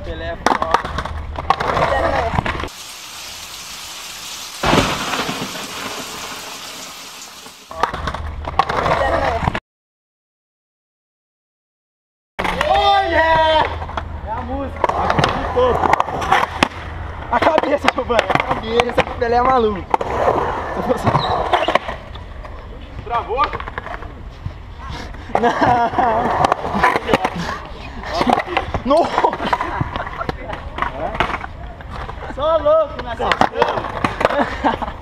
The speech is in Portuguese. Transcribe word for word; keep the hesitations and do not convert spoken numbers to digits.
Pelé é foda. A cabeça, Giovanni, a cabeça, o Pelé é maluco. Travou? Não! Não! Só louco, né?